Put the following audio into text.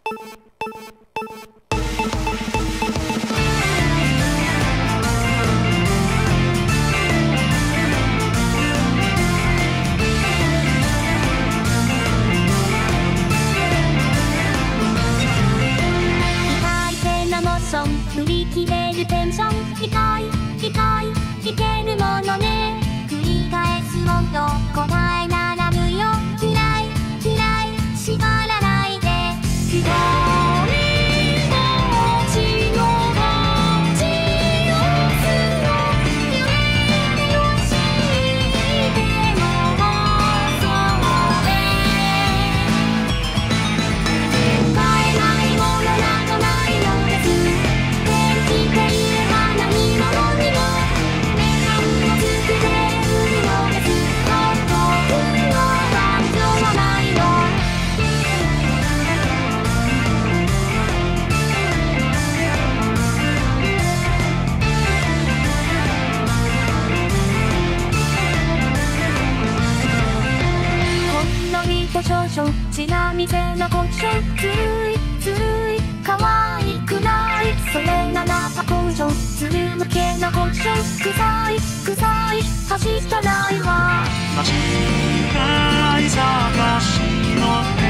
振り切れるテンションいけるものね。繰り返すもんよ答えならぬよ。嫌い縛らないで。ひどい気持ちの恥をすの揺れてよしてもそうで変えないものなどないのです。少々ちなみせな故障つい可愛くない。それならば工場ずる向けな故障臭い走ったないわ。 間違い探しの